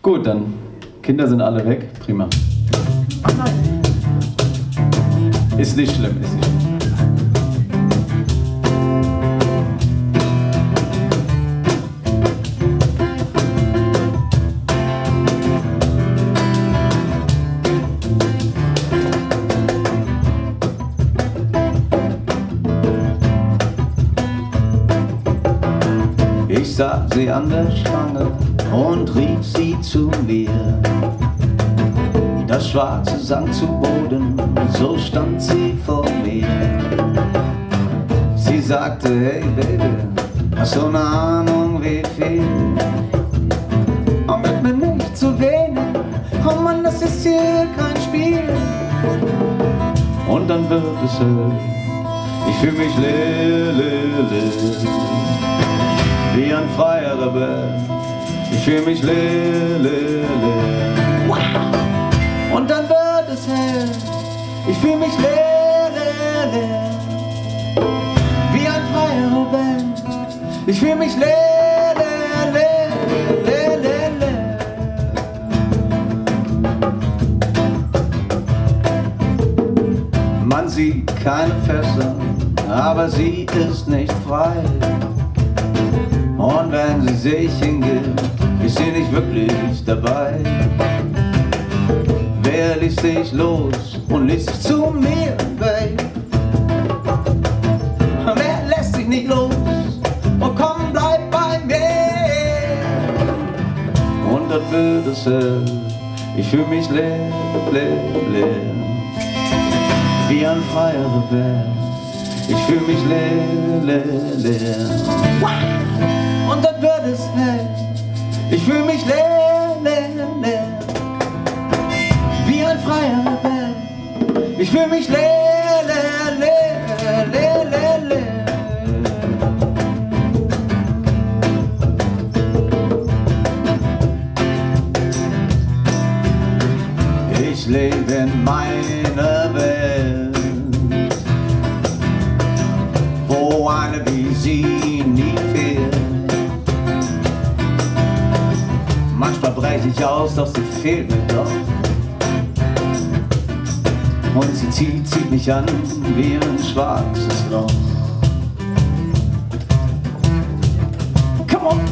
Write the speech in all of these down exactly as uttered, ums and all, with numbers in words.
Gut, dann Kinder sind alle weg. Prima. Ach nein. Ist nicht schlimm, ist nicht schlimm. Ich sah sie an der Schlange und rief sie zu mir. Das Schwarze sank zu Boden, so stand sie vor mir. Sie sagte, hey Baby, hast du eine Ahnung wie viel? Und mit mir nicht zu wenig, oh Mann, das ist hier kein Spiel. Und dann wird es hell, ich fühl mich leer, leer, leer. Wie ein freier Rebell, ich fühl mich leer, leer, leer. Und dann wird es hell, ich fühl mich leer, leer, leer. Wie ein freier Rebell, ich fühl mich leer, leer, leer, leer, leer, leer. Man sieht keine Fässer, aber sie ist nicht frei. Und wenn sie sich hingibt, ist sie nicht wirklich dabei. Wer ließ sich los und ließ sich zu mir, Babe? Wer lässt sich nicht los? Oh komm, bleib bei mir. Und dann wird es hell, ich fühl mich leer, leer, leer. Wie ein freier Rebell, ich fühl mich leer, leer, leer. Und dann wird es hell, ich fühl mich leer, leer, leer. Wie ein freier Rebell, ich fühl mich leer, leer, leer, leer, leer, leer. Ich lebe in meiner Welt, wo eine wie sie nie fehlt. Manchmal breche ich aus, doch sie fehlt mir doch. Und sie zieht, zieht mich an wie ein schwarzes Loch. Come on!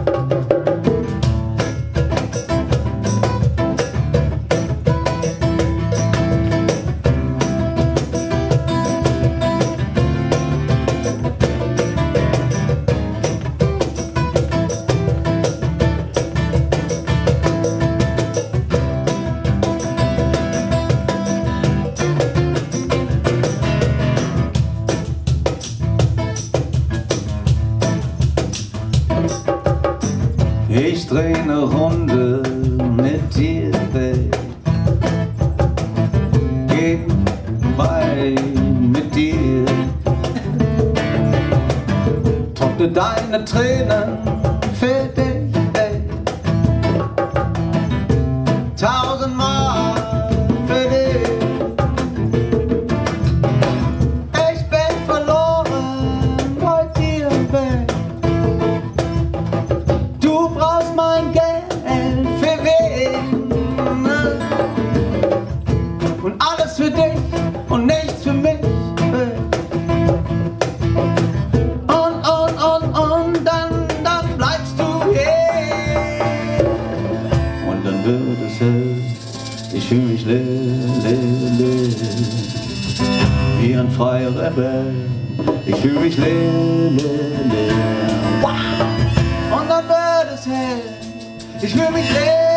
Ich dreh ne Runde mit dir, Babe. Geh bei mit dir. Trockne deine Tränen für dich, Babe. Tausendmal für dich. Ich bin verloren bei dir, Babe. Du brauchst mein Geld für wen? Und alles für dich und nichts für mich. Und, und, und, und dann, dann bleibst du hier. Und dann wird es hell, ich fühl mich leer, leer, leer. Wie ein freier Rebell, ich fühl mich leer, leer, leer. Und dann wird es hell, ich fühl mich leer.